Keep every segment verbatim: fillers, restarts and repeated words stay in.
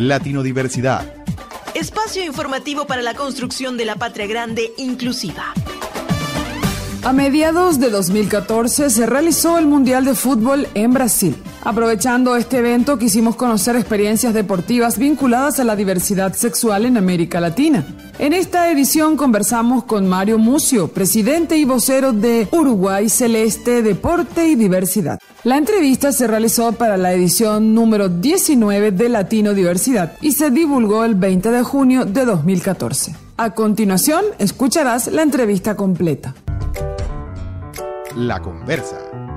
Latino-diversidad. Espacio informativo para la construcción de la patria grande inclusiva. A mediados de dos mil catorce se realizó el Mundial de Fútbol en Brasil. Aprovechando este evento, quisimos conocer experiencias deportivas vinculadas a la diversidad sexual en América Latina. En esta edición conversamos con Mario Mucio, presidente y vocero de Uruguay Celeste Deporte y Diversidad. La entrevista se realizó para la edición número diecinueve de Latino Diversidad y se divulgó el veinte de junio de dos mil catorce. A continuación, escucharás la entrevista completa. La conversa.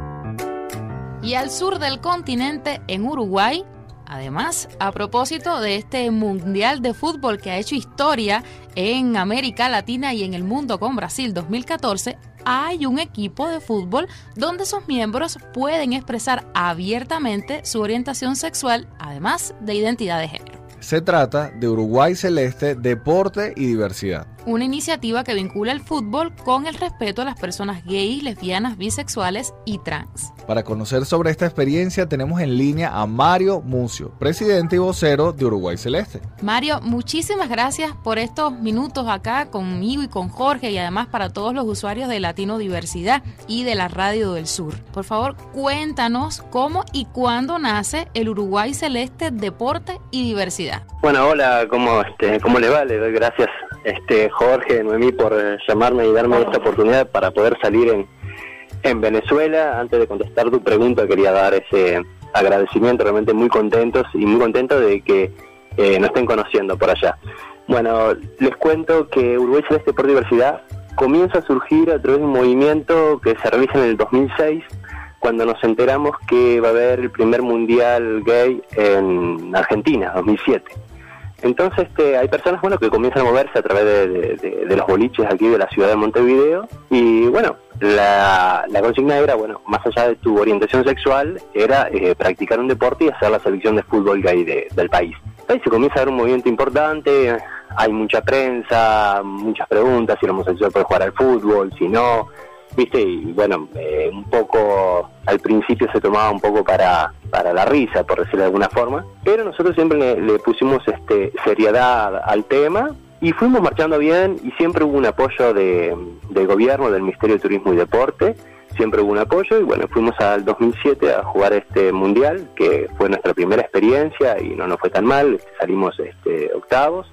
Y al sur del continente, en Uruguay, además, a propósito de este Mundial de Fútbol que ha hecho historia en América Latina y en el mundo con Brasil dos mil catorce, hay un equipo de fútbol donde sus miembros pueden expresar abiertamente su orientación sexual, además de identidad de género. Se trata de Uruguay Celeste Deporte y Diversidad, una iniciativa que vincula el fútbol con el respeto a las personas gays, lesbianas, bisexuales y trans. Para conocer sobre esta experiencia tenemos en línea a Mario Mucio, presidente y vocero de Uruguay Celeste. Mario, muchísimas gracias por estos minutos acá conmigo y con Jorge y además para todos los usuarios de Latino Diversidad y de la Radio del Sur. Por favor, cuéntanos cómo y cuándo nace el Uruguay Celeste Deporte y Diversidad. Bueno, hola, ¿cómo, este, cómo le va? Le doy gracias este, Jorge, Noemí, por eh, llamarme y darme esta oportunidad para poder salir en, en Venezuela. Antes de contestar tu pregunta, quería dar ese agradecimiento, realmente muy contentos y muy contentos de que eh, nos estén conociendo por allá. Bueno, les cuento que Uruguay Celeste Deporte y Diversidad comienza a surgir a través de un movimiento que se realiza en el dos mil seis, cuando nos enteramos que va a haber el primer mundial gay en Argentina, dos mil siete. Entonces este, hay personas bueno que comienzan a moverse a través de, de, de, de los boliches aquí de la ciudad de Montevideo y bueno, la, la consigna era, bueno, más allá de tu orientación sexual, era eh, practicar un deporte y hacer la selección de fútbol gay de, del país. Ahí se comienza a dar un movimiento importante, hay mucha prensa, muchas preguntas, si el homosexual puede jugar al fútbol, si no, viste, y bueno, eh, un poco al principio se tomaba un poco para para la risa, por decirlo de alguna forma, pero nosotros siempre le, le pusimos este seriedad al tema y fuimos marchando bien y siempre hubo un apoyo de, del gobierno, del Ministerio de Turismo y Deporte, siempre hubo un apoyo y bueno, fuimos al dos mil siete a jugar este mundial, que fue nuestra primera experiencia y no nos fue tan mal, salimos este octavos.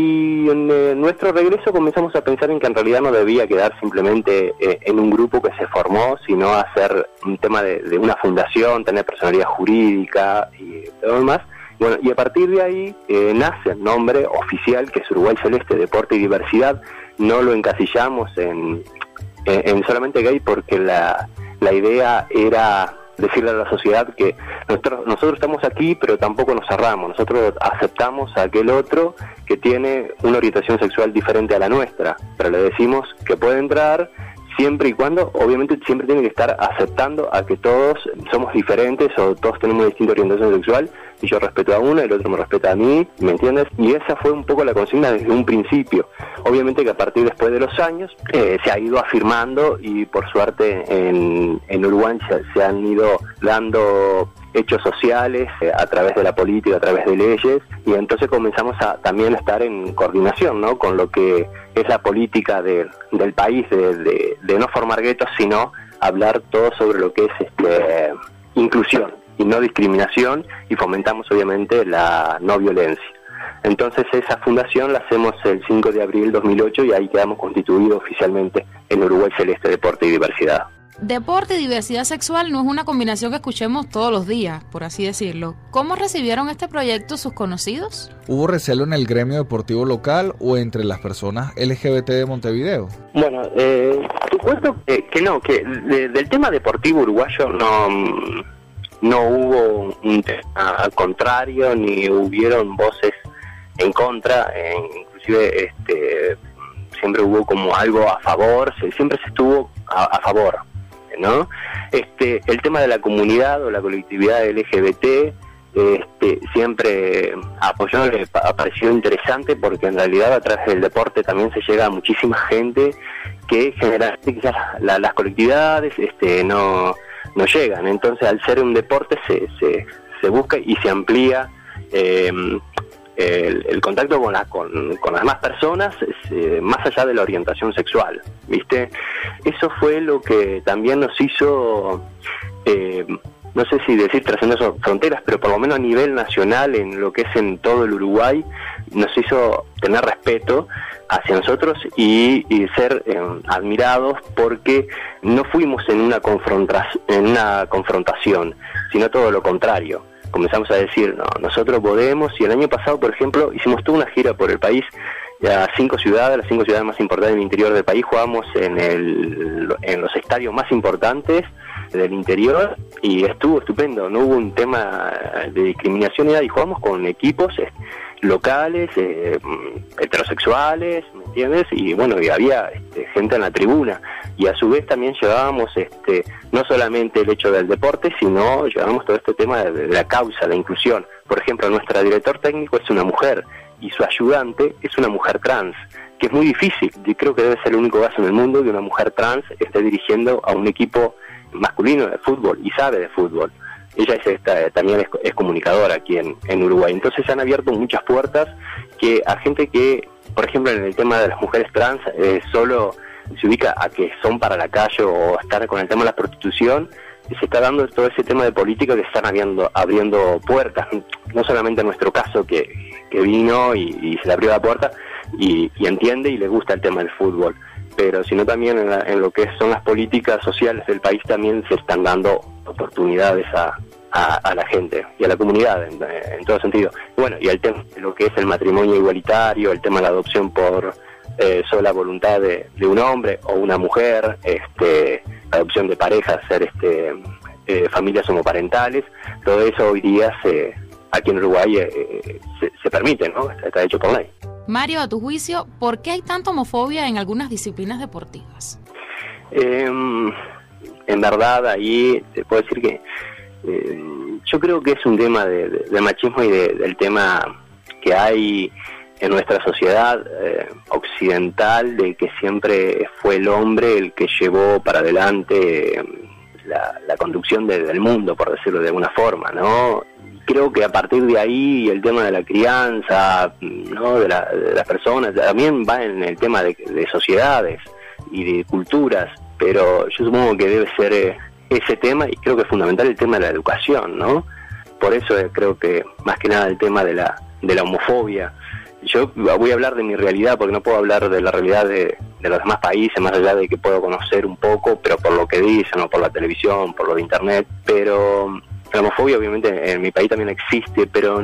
Y en eh, nuestro regreso comenzamos a pensar en que en realidad no debía quedar simplemente eh, en un grupo que se formó, sino hacer un tema de, de una fundación, tener personalidad jurídica y todo lo demás. Bueno, y a partir de ahí eh, nace el nombre oficial, que es Uruguay Celeste Deporte y Diversidad. No lo encasillamos en, en, en solamente gay porque la, la idea era decirle a la sociedad que nosotros, nosotros estamos aquí, pero tampoco nos cerramos. Nosotros aceptamos a aquel otro que tiene una orientación sexual diferente a la nuestra, pero le decimos que puede entrar siempre y cuando, obviamente siempre tiene que estar aceptando a que todos somos diferentes o todos tenemos una distinta orientación sexual y yo respeto a uno, el otro me respeta a mí, ¿me entiendes? Y esa fue un poco la consigna desde un principio. Obviamente que a partir después de los años eh, se ha ido afirmando y por suerte en, en Uruguay se, se han ido dando hechos sociales eh, a través de la política, a través de leyes, y entonces comenzamos a también estar en coordinación, ¿no?, con lo que es la política de, del país, de, de, de no formar guetos, sino hablar todo sobre lo que es este, inclusión y no discriminación, y fomentamos obviamente la no violencia. Entonces esa fundación la hacemos el cinco de abril de dos mil ocho y ahí quedamos constituidos oficialmente en Uruguay Celeste Deporte y Diversidad. Deporte y diversidad sexual no es una combinación que escuchemos todos los días, por así decirlo. ¿Cómo recibieron este proyecto sus conocidos? ¿Hubo recelo en el gremio deportivo local o entre las personas L G B T de Montevideo? Bueno, eh, te cuento que, que no, que de, del tema deportivo uruguayo no, no hubo un tema al contrario, ni hubieron voces en contra, eh, inclusive este, siempre hubo como algo a favor, se, siempre se estuvo a, a favor, ¿no? Este, el tema de la comunidad o la colectividad L G B T este, siempre apoyó, le pareció interesante porque en realidad a través del deporte también se llega a muchísima gente que generalmente quizás la, las colectividades este, no, no llegan. Entonces al ser un deporte se, se, se busca y se amplía eh, el, el contacto con, la, con, con las demás personas, es, eh, más allá de la orientación sexual, ¿viste? Eso fue lo que también nos hizo, eh, no sé si decir trascender fronteras, pero por lo menos a nivel nacional, en lo que es en todo el Uruguay, nos hizo tener respeto hacia nosotros y, y ser eh, admirados, porque no fuimos en una, confronta en una confrontación, sino todo lo contrario. Comenzamos a decir, no, nosotros podemos, y el año pasado, por ejemplo, hicimos toda una gira por el país, a cinco ciudades, las cinco ciudades más importantes del interior del país, jugamos en, el, en los estadios más importantes del interior, y estuvo estupendo, no hubo un tema de discriminación ni nada, y jugamos con equipos eh, locales, eh, heterosexuales, ¿me entiendes? Y bueno, y había este, gente en la tribuna, y a su vez también llevábamos este, no solamente el hecho del deporte, sino llevábamos todo este tema de, de la causa, la inclusión. Por ejemplo, nuestro director técnico es una mujer, y su ayudante es una mujer trans, que es muy difícil, y creo que debe ser el único caso en el mundo que una mujer trans esté dirigiendo a un equipo masculino de fútbol, y sabe de fútbol. Ella es esta, también es, es comunicadora aquí en, en Uruguay. Entonces se han abierto muchas puertas que a gente que, por ejemplo, en el tema de las mujeres trans, eh, solo se ubica a que son para la calle o estar con el tema de la prostitución, se está dando todo ese tema de política que están abriendo, abriendo puertas, no solamente en nuestro caso que, que vino y, y se le abrió la puerta y, y entiende y le gusta el tema del fútbol, pero sino también en, la, en lo que son las políticas sociales del país también se están dando oportunidades a, a, a la gente y a la comunidad en, en todo sentido. Bueno, y el tema de lo que es el matrimonio igualitario, el tema de la adopción por eh, sola voluntad de, de un hombre o una mujer, este adopción de parejas, ser este eh, familias homoparentales, todo eso hoy día se aquí en Uruguay eh, se, se permite, ¿no? Está hecho por ley. Mario, a tu juicio, ¿por qué hay tanta homofobia en algunas disciplinas deportivas? Eh, en verdad, ahí te puedo decir que eh, yo creo que es un tema de, de, de machismo y de, del tema que hay en nuestra sociedad eh, occidental, de que siempre fue el hombre el que llevó para adelante eh, la, la conducción de, del mundo, por decirlo de alguna forma, ¿no? Creo que a partir de ahí el tema de la crianza, ¿no? de, la, de las personas, también va en el tema de, de sociedades y de culturas, pero yo supongo que debe ser eh, ese tema, y creo que es fundamental el tema de la educación, ¿no? Por eso eh, creo que más que nada el tema de la, de la homofobia. Yo voy a hablar de mi realidad, porque no puedo hablar de la realidad de, de los demás países, más allá de que puedo conocer un poco, pero por lo que dicen, o por la televisión, por lo de internet. Pero la homofobia obviamente en mi país también existe, pero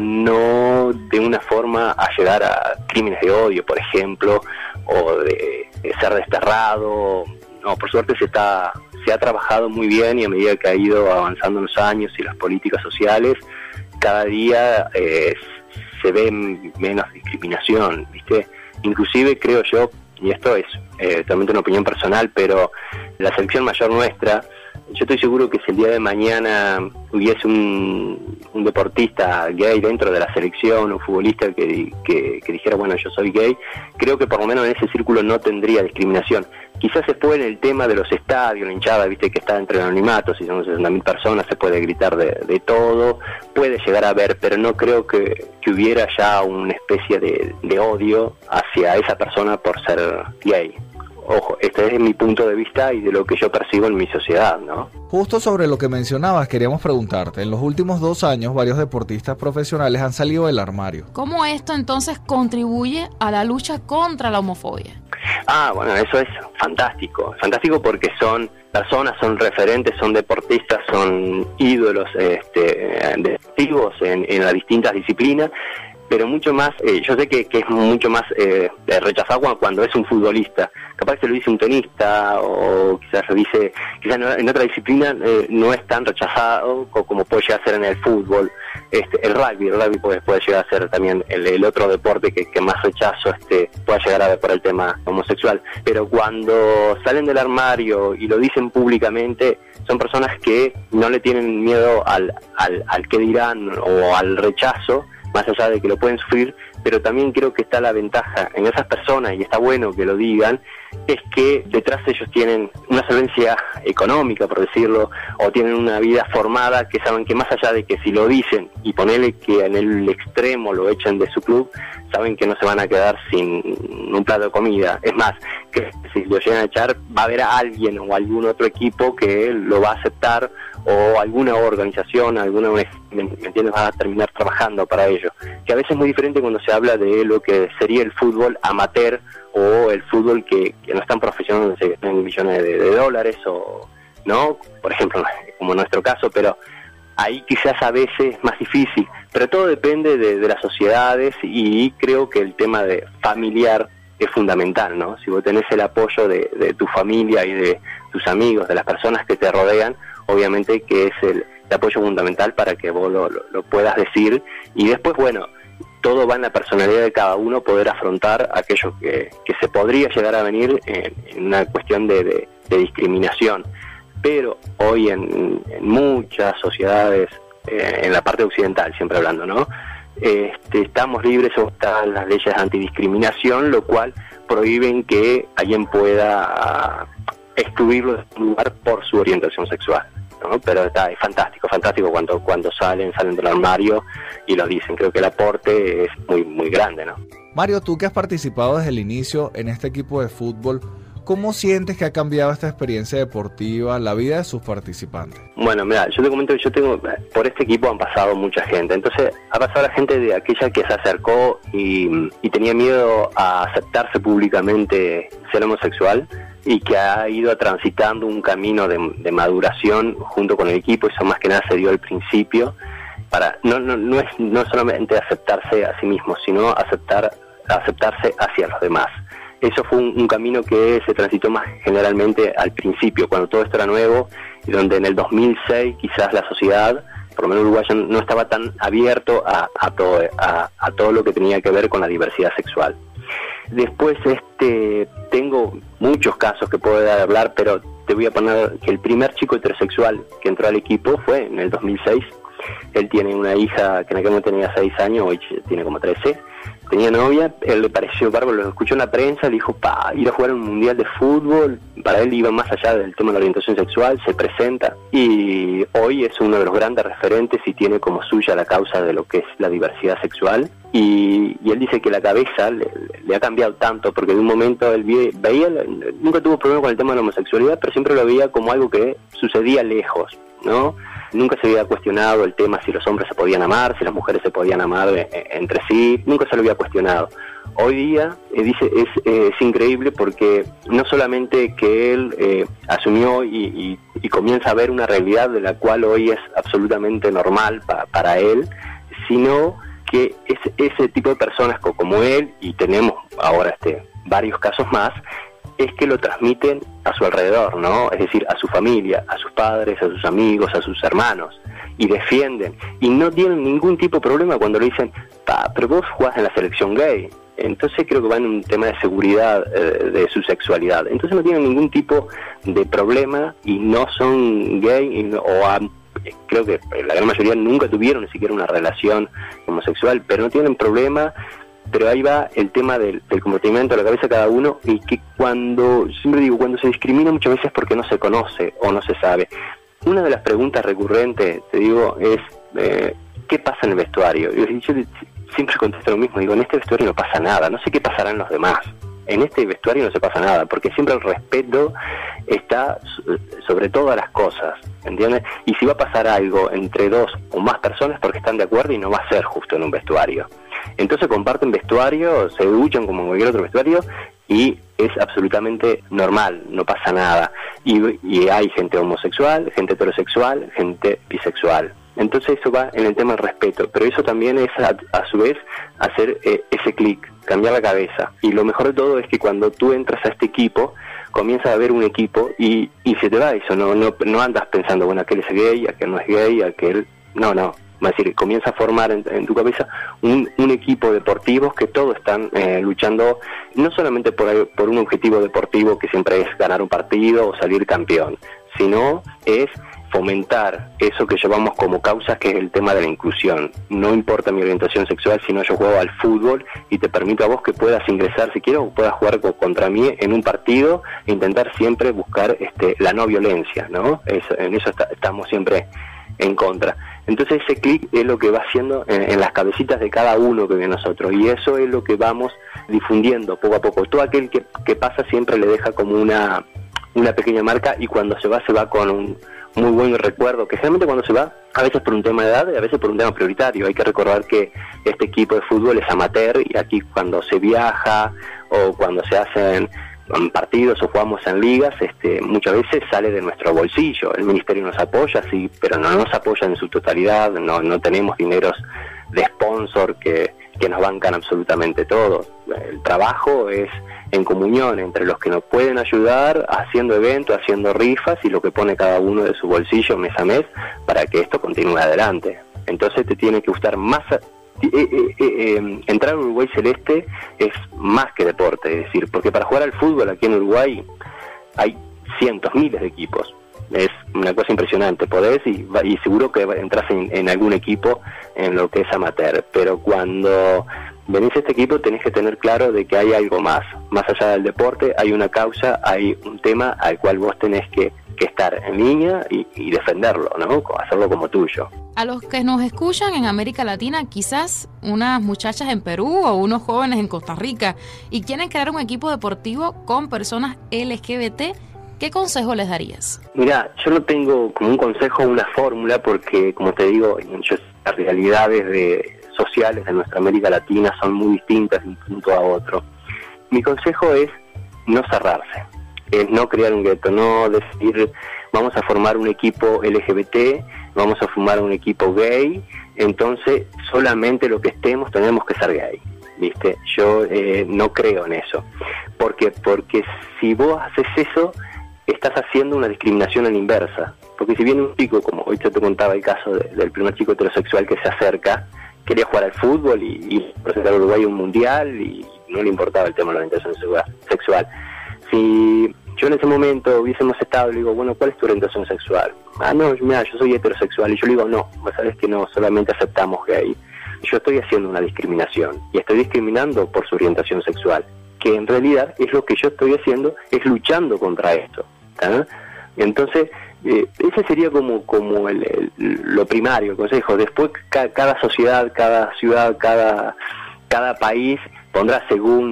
no de una forma a llegar a crímenes de odio, por ejemplo, o de, de ser desterrado. No, por suerte se está se ha trabajado muy bien, y a medida que ha ido avanzando los años y las políticas sociales, cada día eh, se ve menos discriminación, ¿viste? Inclusive creo yo, y esto es eh, totalmente una opinión personal, pero la selección mayor nuestra, yo estoy seguro que si el día de mañana hubiese un, un deportista gay dentro de la selección, un futbolista que, que, que dijera, bueno, yo soy gay, creo que por lo menos en ese círculo no tendría discriminación. Quizás se puede en el tema de los estadios, la hinchada, viste, que está entre los anonimatos, si son sesenta mil personas, se puede gritar de, de todo, puede llegar a ver, pero no creo que, que hubiera ya una especie de, de odio hacia esa persona por ser gay. Ojo, este es mi punto de vista y de lo que yo percibo en mi sociedad, ¿no? Justo sobre lo que mencionabas, queríamos preguntarte, en los últimos dos años varios deportistas profesionales han salido del armario. ¿Cómo esto entonces contribuye a la lucha contra la homofobia? Ah, bueno, eso es fantástico, fantástico porque son personas, son referentes, son deportistas, son ídolos este, deportivos en, en las distintas disciplinas, pero mucho más, eh, yo sé que, que es mucho más eh, rechazado cuando es un futbolista. Capaz que lo dice un tenista, o quizás lo dice, quizás en otra disciplina eh, no es tan rechazado como puede llegar a ser en el fútbol. Este, el rugby, el rugby puede, puede llegar a ser también el, el otro deporte que, que más rechazo este, pueda llegar a ver por el tema homosexual. Pero cuando salen del armario y lo dicen públicamente, son personas que no le tienen miedo al, al, al qué dirán o al rechazo, más allá de que lo pueden sufrir, pero también creo que está la ventaja en esas personas, y está bueno que lo digan, es que detrás de ellos tienen una solvencia económica, por decirlo, o tienen una vida formada, que saben que más allá de que si lo dicen y ponerle que en el extremo lo echen de su club, saben que no se van a quedar sin un plato de comida. Es más, que si lo llegan a echar, va a haber a alguien o algún otro equipo que lo va a aceptar, o alguna organización, alguna, ¿me entiendes?, va a terminar trabajando para ello. Que a veces es muy diferente cuando se habla de lo que sería el fútbol amateur o el fútbol que, que no es tan profesional, donde se ganan millones de, de dólares, o no, por ejemplo, como en nuestro caso, pero ahí quizás a veces es más difícil, pero todo depende de, de las sociedades, y creo que el tema de familiar es fundamental, ¿no? Si vos tenés el apoyo de, de tu familia y de tus amigos, de las personas que te rodean, obviamente que es el, el apoyo fundamental para que vos lo, lo, lo puedas decir, y después, bueno, todo va en la personalidad de cada uno poder afrontar aquello que, que se podría llegar a venir en, en una cuestión de, de, de discriminación. Pero hoy en, en muchas sociedades, eh, en la parte occidental, siempre hablando, ¿no?, Este, estamos libres, o están las leyes de antidiscriminación, lo cual prohíben que alguien pueda excluirlo de un lugar por su orientación sexual, ¿no? Pero está, es fantástico, fantástico cuando cuando salen, salen del armario y lo dicen. Creo que el aporte es muy, muy grande, ¿no? Mario, tú que has participado desde el inicio en este equipo de fútbol, ¿cómo sientes que ha cambiado esta experiencia deportiva, la vida de sus participantes? Bueno, mira, yo te comento que yo tengo, por este equipo han pasado mucha gente. Entonces, ha pasado la gente de aquella que se acercó y, y tenía miedo a aceptarse públicamente ser homosexual, y que ha ido transitando un camino de, de maduración junto con el equipo. Eso más que nada se dio al principio, para no no no es no solamente aceptarse a sí mismo, sino aceptar aceptarse hacia los demás. Eso fue un, un camino que se transitó más generalmente al principio, cuando todo esto era nuevo, y donde en el dos mil seis quizás la sociedad, por lo menos uruguayo, no estaba tan abierto a, a, todo, a, a todo lo que tenía que ver con la diversidad sexual. Después este tengo muchos casos que puedo hablar, pero te voy a poner que el primer chico heterosexual que entró al equipo fue en el dos mil seis. Él tiene una hija que en aquel momento tenía seis años, hoy tiene como trece. Tenía novia, él le pareció bárbaro, lo escuchó en la prensa, le dijo, pa, ir a jugar un mundial de fútbol, para él iba más allá del tema de la orientación sexual, se presenta, y hoy es uno de los grandes referentes y tiene como suya la causa de lo que es la diversidad sexual, y, y él dice que la cabeza le, le ha cambiado tanto, porque de un momento él ve, veía, nunca tuvo problema con el tema de la homosexualidad, pero siempre lo veía como algo que sucedía lejos, ¿no? Nunca se había cuestionado el tema si los hombres se podían amar, si las mujeres se podían amar eh, entre sí, nunca se lo había cuestionado. Hoy día, eh, dice, es, eh, es increíble porque no solamente que él eh, asumió y, y, y comienza a ver una realidad de la cual hoy es absolutamente normal pa, para él, sino que es, ese tipo de personas como él, y tenemos ahora este varios casos más, es que lo transmiten a su alrededor, ¿no? Es decir, a su familia, a sus padres, a sus amigos, a sus hermanos, y defienden, y no tienen ningún tipo de problema cuando le dicen, pa, pero vos jugás en la selección gay. Entonces creo que va en un tema de seguridad eh, de su sexualidad. Entonces no tienen ningún tipo de problema y no son gay, y no, o han, creo que la gran mayoría nunca tuvieron ni siquiera una relación homosexual, pero no tienen problema. Pero ahí va el tema del, del comportamiento de la cabeza de cada uno, y que cuando, siempre digo, cuando se discrimina muchas veces es porque no se conoce o no se sabe. Una de las preguntas recurrentes, te digo, es eh, ¿qué pasa en el vestuario? Yo, yo siempre contesto lo mismo, digo, en este vestuario no pasa nada, no sé qué pasará en los demás. En este vestuario no se pasa nada, porque siempre el respeto está sobre todas las cosas, ¿entiendes? Y si va a pasar algo entre dos o más personas, porque están de acuerdo, y no va a ser justo en un vestuario. Entonces comparten vestuario, se duchan como en cualquier otro vestuario, y es absolutamente normal, no pasa nada. Y, y hay gente homosexual, gente heterosexual, gente bisexual. Entonces eso va en el tema del respeto, pero eso también es a, a su vez hacer eh, ese clic, cambiar la cabeza. Y lo mejor de todo es que cuando tú entras a este equipo, comienzas a ver un equipo y, y se te va eso, no, no, no andas pensando, bueno, aquel es gay, aquel no es gay, aquel... No, no. Es decir, comienza a formar en, en tu cabeza un, un equipo deportivo que todos están eh, luchando no solamente por, por un objetivo deportivo que siempre es ganar un partido o salir campeón, sino es fomentar eso que llevamos como causa, que es el tema de la inclusión. No importa mi orientación sexual, sino yo juego al fútbol y te permito a vos que puedas ingresar, si quieres, o puedas jugar contra mí en un partido e intentar siempre buscar este, la no violencia, ¿no? Es, en eso está, estamos siempre en contra. Entonces ese clic es lo que va haciendo en, en las cabecitas de cada uno que ve nosotros, y eso es lo que vamos difundiendo poco a poco. Todo aquel que, que pasa siempre le deja como una, una pequeña marca, y cuando se va, se va con un muy buen recuerdo, que generalmente cuando se va, a veces por un tema de edad y a veces por un tema prioritario. Hay que recordar que este equipo de fútbol es amateur, y aquí cuando se viaja o cuando se hacen partidos o jugamos en ligas, este, muchas veces sale de nuestro bolsillo. El ministerio nos apoya, sí, pero no nos apoya en su totalidad. No, no tenemos dineros de sponsor que, que nos bancan absolutamente todo. El trabajo es en comunión entre los que nos pueden ayudar, haciendo eventos, haciendo rifas, y lo que pone cada uno de su bolsillo mes a mes para que esto continúe adelante. Entonces te tiene que gustar más. Eh, eh, eh, entrar a Uruguay Celeste es más que deporte, es decir, porque para jugar al fútbol aquí en Uruguay hay cientos, miles de equipos. Es una cosa impresionante. Podés y, y seguro que entras en, en algún equipo en lo que es amateur, pero cuando venís a este equipo tenés que tener claro de que hay algo más, más allá del deporte. Hay una causa, hay un tema al cual vos tenés que, que estar en línea y, y defenderlo, ¿no? Hacerlo como tuyo. A los que nos escuchan en América Latina, quizás unas muchachas en Perú o unos jóvenes en Costa Rica, y quieren crear un equipo deportivo con personas L G B T, ¿qué consejo les darías? Mira, yo no tengo como un consejo, una fórmula, porque como te digo, yo, las realidades de, sociales de nuestra América Latina son muy distintas de un punto a otro. Mi consejo es no cerrarse, es no crear un gueto, no decir vamos a formar un equipo L G B T, vamos a formar un equipo gay, entonces solamente lo que estemos tenemos que ser gay. ¿Viste? Yo eh, no creo en eso. ¿Por qué? Porque si vos haces eso, estás haciendo una discriminación a la inversa. Porque si viene un chico, como hoy yo te contaba el caso de, del primer chico heterosexual que se acerca, quería jugar al fútbol y, y presentar a Uruguay un mundial, y no le importaba el tema de la orientación sexual. Si yo en ese momento hubiésemos estado, le digo, bueno, ¿cuál es tu orientación sexual? Ah, no, mira, yo soy heterosexual. Y yo le digo, no, vos sabés que no, solamente aceptamos gay. Yo estoy haciendo una discriminación, y estoy discriminando por su orientación sexual, que en realidad es lo que yo estoy haciendo, es luchando contra esto. ¿tá? Entonces, eh, ese sería como como el, el, lo primario, el consejo. Después, ca, cada sociedad, cada ciudad, cada cada país pondrá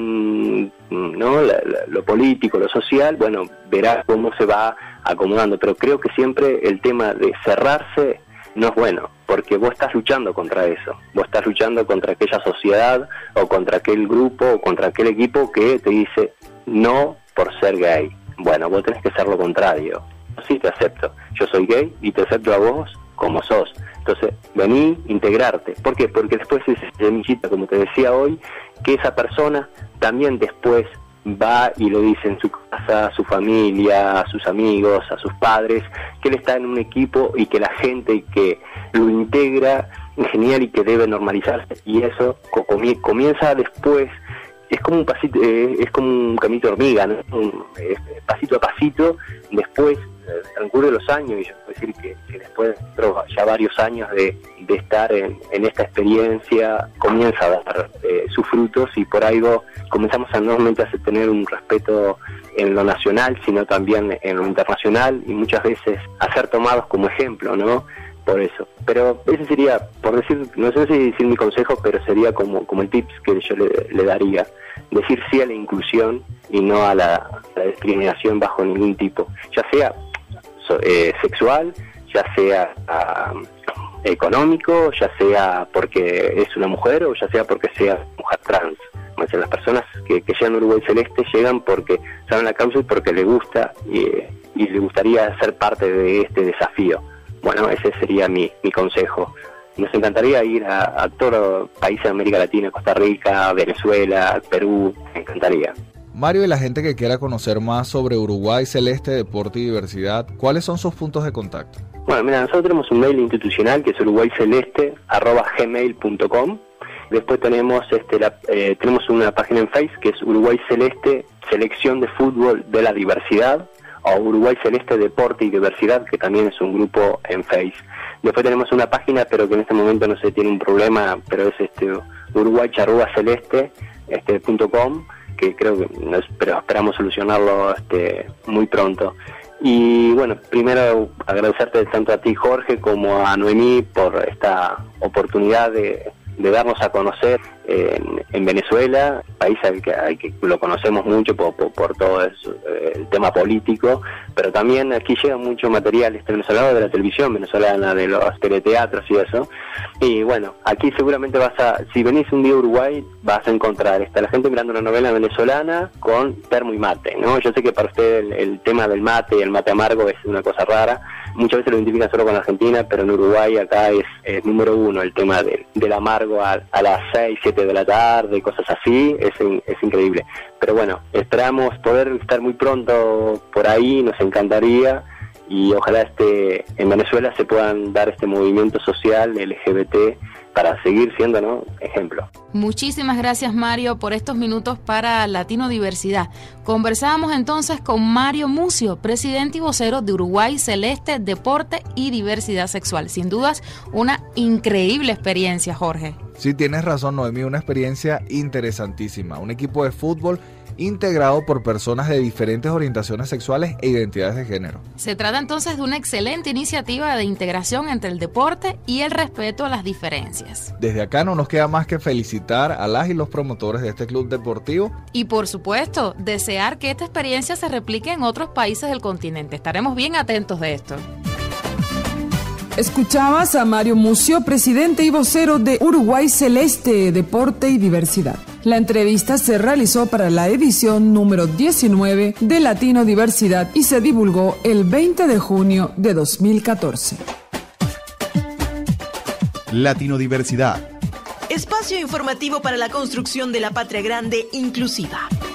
según no la, la, lo político, lo social, bueno, verá cómo se va acomodando. Pero creo que siempre el tema de cerrarse no es bueno, porque vos estás luchando contra eso, vos estás luchando contra aquella sociedad o contra aquel grupo o contra aquel equipo que te dice no por ser gay. Bueno, vos tenés que ser lo contrario. Sí, te acepto, yo soy gay y te acepto a vos como sos. Entonces, vení, integrarte. ¿Por qué? Porque después es semillita, como te decía hoy, que esa persona también después va y lo dice en su casa, a su familia, a sus amigos, a sus padres, que él está en un equipo y que la gente que lo integra es genial y que debe normalizarse, y eso comienza después. Es como un pasito, eh, es como un caminito de hormiga, ¿no? Un, eh, pasito a pasito. Después, eh, transcurre los años, y yo puedo decir que, que después de ya varios años de, de estar en, en esta experiencia, comienza a dar eh, sus frutos, y por algo comenzamos a normalmente a tener un respeto en lo nacional, sino también en lo internacional, y muchas veces a ser tomados como ejemplo, ¿no? Por eso. Pero ese sería, por decir, no sé si decir mi consejo, pero sería como como el tips que yo le, le daría. Decir sí a la inclusión y no a la, a la discriminación bajo ningún tipo, ya sea so, eh, sexual, ya sea uh, económico, ya sea porque es una mujer o ya sea porque sea mujer trans. O sea, las personas que, que llegan a Uruguay Celeste llegan porque saben la causa y porque les gusta y, y les gustaría ser parte de este desafío. Bueno, ese sería mi, mi consejo. Nos encantaría ir a, a todos los países de América Latina, Costa Rica, Venezuela, Perú, me encantaría. Mario, y la gente que quiera conocer más sobre Uruguay Celeste, Deporte y Diversidad, ¿cuáles son sus puntos de contacto? Bueno, mira, nosotros tenemos un mail institucional que es uruguayceleste arroba gmail punto com. Después tenemos este la, eh, tenemos una página en Facebook que es Uruguay Celeste Selección de Fútbol de la Diversidad, o Uruguay Celeste Deporte y Diversidad, que también es un grupo en Facebook. Después tenemos una página, pero que en este momento no se tiene un problema, pero es este uruguay arroba celeste este punto com, que creo que no es, pero esperamos solucionarlo este muy pronto. Y bueno, primero agradecerte tanto a ti, Jorge, como a Noemí por esta oportunidad de de darnos a conocer en, en Venezuela, país al que, al que lo conocemos mucho por, por, por todo eso, el tema político, pero también aquí llega mucho material este venezolano de la televisión venezolana, de los teleteatros y eso. Y bueno, aquí seguramente vas a, si venís un día a Uruguay, vas a encontrar está la gente mirando una novela venezolana con termo y mate, ¿no? Yo sé que para usted el, el tema del mate y el mate amargo es una cosa rara, muchas veces lo identifican solo con Argentina, pero en Uruguay acá es, es número uno el tema del, del amargo a, a las seis, siete de la tarde, cosas así, es, es increíble. Pero bueno, esperamos poder estar muy pronto por ahí, nos encantaría, y ojalá este en Venezuela se puedan dar este movimiento social L G B T para seguir siendo, ¿no?, ejemplo. Muchísimas gracias, Mario, por estos minutos para Latino Diversidad. Conversábamos entonces con Mario Mucio, presidente y vocero de Uruguay Celeste Deporte y Diversidad Sexual. Sin dudas, una increíble experiencia, Jorge. Sí, tienes razón, Noemí, una experiencia interesantísima. Un equipo de fútbol integrado por personas de diferentes orientaciones sexuales e identidades de género. Se trata entonces de una excelente iniciativa de integración entre el deporte y el respeto a las diferencias. Desde acá no nos queda más que felicitar a las y los promotores de este club deportivo. Y por supuesto, desear que esta experiencia se replique en otros países del continente. Estaremos bien atentos de esto. Escuchabas a Mario Mucio, presidente y vocero de Uruguay Celeste Deporte y Diversidad. La entrevista se realizó para la edición número diecinueve de Latino Diversidad y se divulgó el veinte de junio de dos mil catorce. Latino Diversidad. Espacio informativo para la construcción de la patria grande inclusiva.